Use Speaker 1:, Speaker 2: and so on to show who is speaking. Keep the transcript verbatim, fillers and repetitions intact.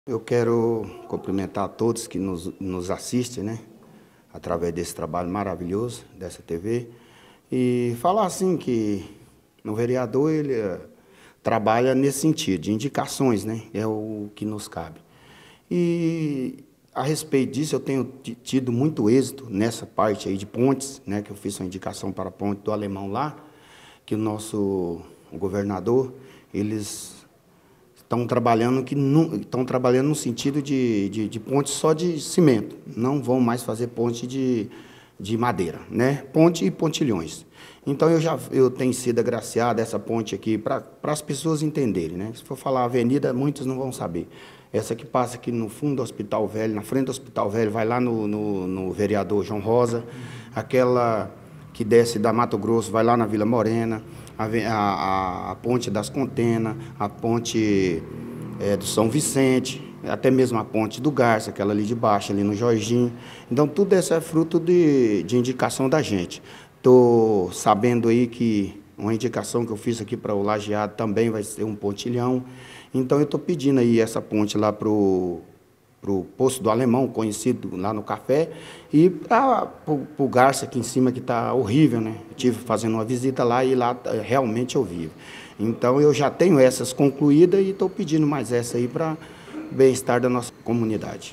Speaker 1: Eu quero cumprimentar a todos que nos, nos assistem, né, através desse trabalho maravilhoso dessa T V, e falar assim que o vereador ele eh, trabalha nesse sentido, de indicações, né, é o que nos cabe. E a respeito disso eu tenho tido muito êxito nessa parte aí de pontes, né, que eu fiz uma indicação para a ponte do Alemão lá, que o nosso governador, eles estão trabalhando que não, estão trabalhando no sentido de, de, de ponte só de cimento, não vão mais fazer ponte de, de madeira, né? Ponte e pontilhões. Então eu já eu tenho sido agraciado essa ponte aqui para as pessoas entenderem, né? Se for falar avenida, muitos não vão saber. Essa que passa aqui no fundo do Hospital Velho, na frente do Hospital Velho, vai lá no, no, no vereador João Rosa, aquela que desce da Mato Grosso, vai lá na Vila Morena, a, a, a ponte das Contenas, a ponte é, do São Vicente, até mesmo a ponte do Garça, aquela ali de baixo, ali no Jorginho. Então, tudo isso é fruto de, de indicação da gente. Estou sabendo aí que uma indicação que eu fiz aqui para o Lajeado também vai ser um pontilhão. Então, eu estou pedindo aí essa ponte lá para o para o Poço do Alemão, conhecido lá no Café, e para o Garça aqui em cima, que está horrível, né? Estive fazendo uma visita lá e lá realmente é horrível. Então, eu já tenho essas concluídas e estou pedindo mais essa aí para o bem-estar da nossa comunidade.